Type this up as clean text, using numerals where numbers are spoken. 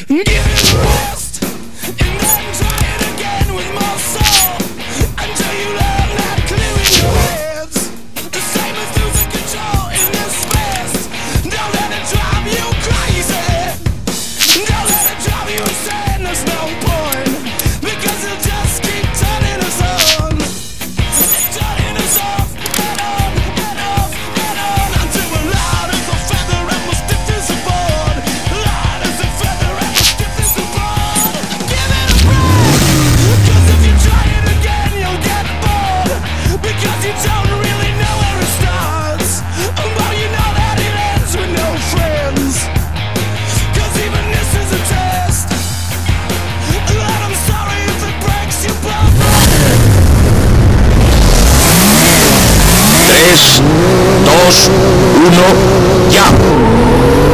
Give it a rest, and then try it again with more soul, until you learn that clearing your heads the same as losing control in this fast. Don't let it drive you crazy. Don't let it drive you insane. There's no point, because it'll just keep turning us on. Turning us off and on and off and on, until we're loud as a feather and we're stiff as a board. Loud as a feather and we're stiff as a board. Give it a break, cause if you try it again you'll get bored, because you don't really know where it starts, but you know that it ends with no friends. Cause even this is a test, and I'm sorry if it breaks your bones. 3, 2, 1, ya.